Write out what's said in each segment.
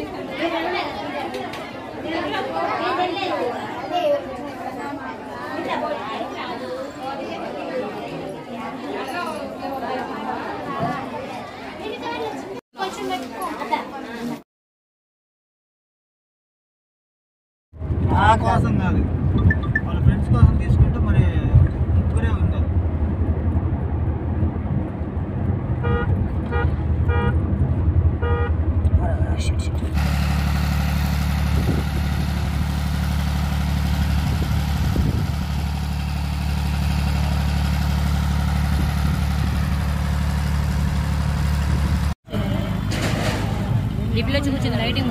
నా కోసం కాదు, వాళ్ళ ఫ్రెండ్స్ కోసం తీసుకుంటే మరి ముగ్గురే ఉంది. డిప్లో చూపించింది రైటింగ్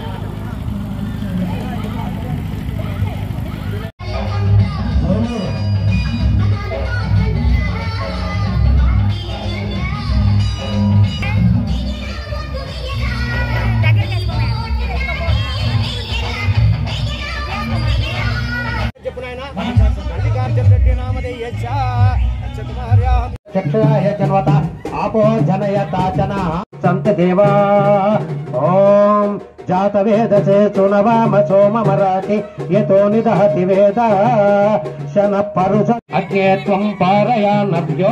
आपो जनयता जना संत देवा ओम जात वेद से सुनवाम सोम मराठी यतो निदहति वेद शन परुष अग्ने त्वं पारयानभ्यो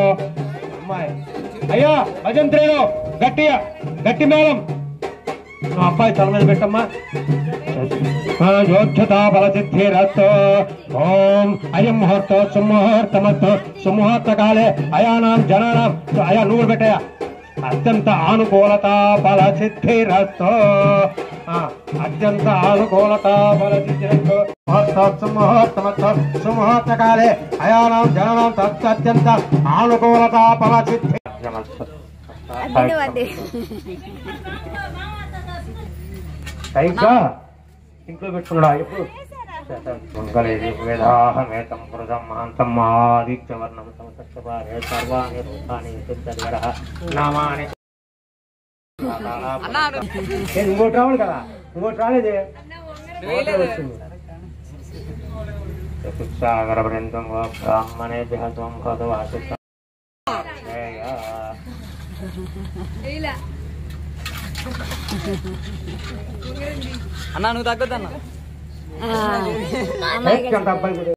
अय्या भजंत्रेलो गट्टी మేళం నా అబ్బాయి తల మీద పెట్టమ్మా योद्धता बल सिद्धिरस्तु ओम अयं मुहूर्त सुमुहूर्तमस्तु सुमुहूर्त काले अयानां जनानां अया नूर बेटया अत्यंत अनुकूलता बल सिद्धिरस्तु अत्यंत अनुकूलता बल सिद्धिरस्तु मुहूर्तमस्तु सुमुहूर्त काले अयानां जनानां अत्यंत अनुकूलता बल सिद्धिरस्तु టైగా ఇంట్లో పెట్టుకున్నాడా ఎప్పుడు వేదాహమేతం పురుషం మహాంతం ఆదిత్యవర్ణం సంసర్వారే సర్వాణి రూపాణి సిద్ధర్వర నామాని ఇంకోటి రావాలి కదా, ఇంకోటి రాలేదే వచ్చింది. చతుస్సాగర బృందం బ్రాహ్మణే ధ్యాసం భగవాసి అన్నా నువ్వు తగ్గొద్దన్నా.